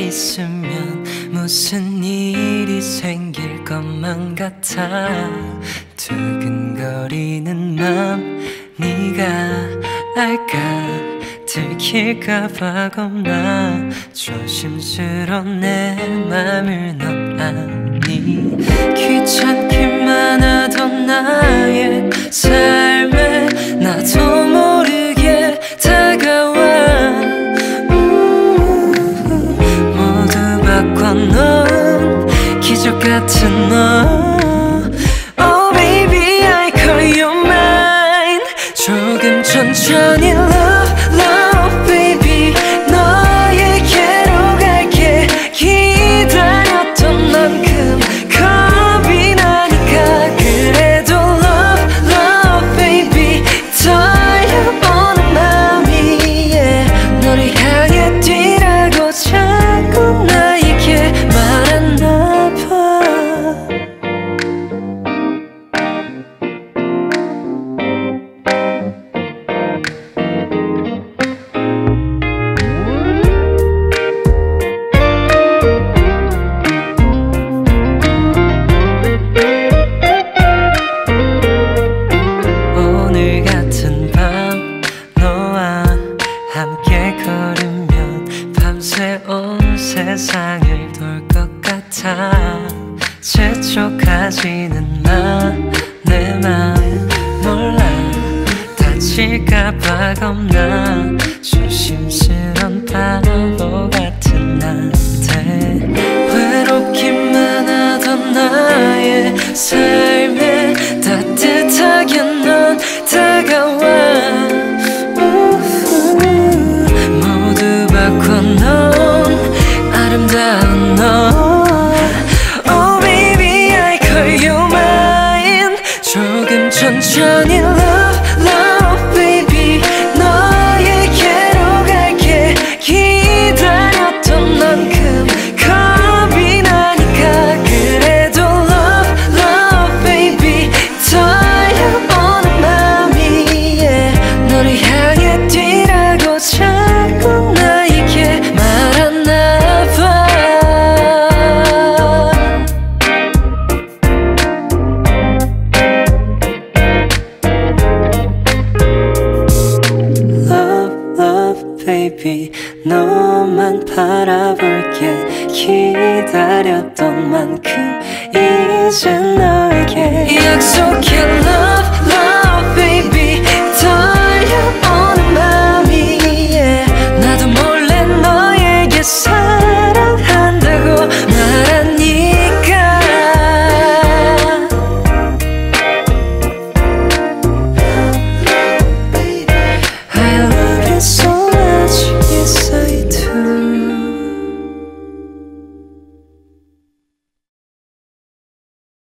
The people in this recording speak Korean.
있으면 무슨 일이 생길 것만 같아. 두근거리는 맘 네가 알까. 들킬까봐 겁나. 조심스러운 내 맘을 넌 아니. 귀찮기만 하던 나의 삶에 나도 모르게 다가와. 모두 바꿔놓은 기적 같은 너. Oh baby I call you mine. 조금 천천히 love love baby. 너에게로 갈게. 기다렸던 만큼 겁이 나니까. 그래도 love love baby. 떨려보는 맘이 yeah. 너를 향해 뛰라고 자꾸 나에게 말했나 봐. 오늘 같은 밤 너와 함께 걸으면 밤새 온 세상을 돌 것 같아. 재촉하지는 마 내 맘 몰라. 다칠까봐 겁나. 조심스런 바보 같은 나한테 외롭기만 하던 나의 삶에 따뜻하게 넌 다가와. 모두 바꿔놓은 아름다운 너. Oh baby I call you mine. 조금 천천히 love love baby. 너에게로 갈게. 기다렸던 만큼 겁이 나니까. 그래도 love love baby. 떨려보는 맘이 yeah. 너를 향해 뛰라고 자꾸 나에게 말했나 봐. Love love baby. 너만 바라볼게. 기다렸던 만큼 이제 너에게 약속해.